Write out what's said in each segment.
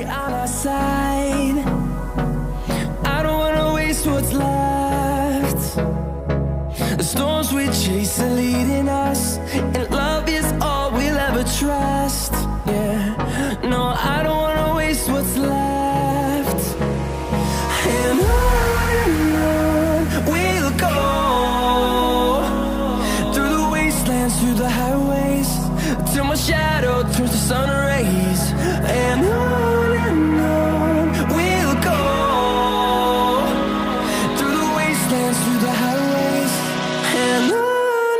on our side. I don't wanna waste what's left. The storms we chase are leading us, and love is all we'll ever trust. Yeah, no, I don't wanna waste what's left. And on we'll go, through the wastelands, through the highways, till my shadow turns to sun rays. And on we'll go, through the wastelands, through the highways, and on we'll go.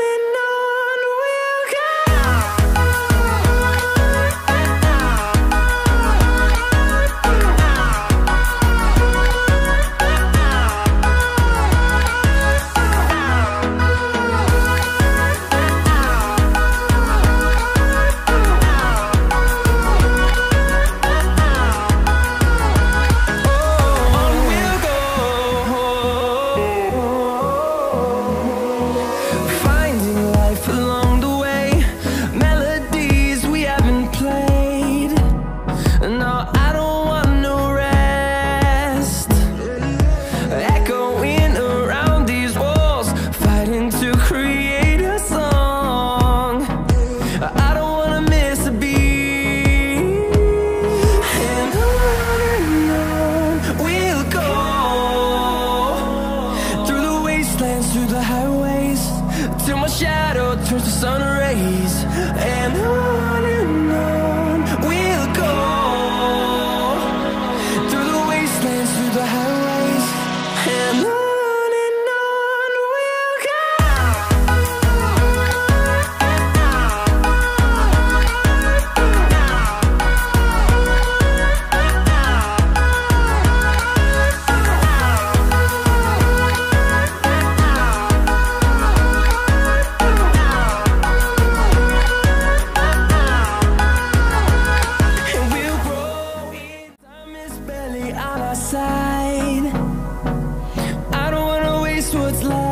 Through the highways, till my shadow turns to sun rays. And on we'll go, through the wastelands, through the highways, and on we'll go. On our side, I don't wanna waste what's left.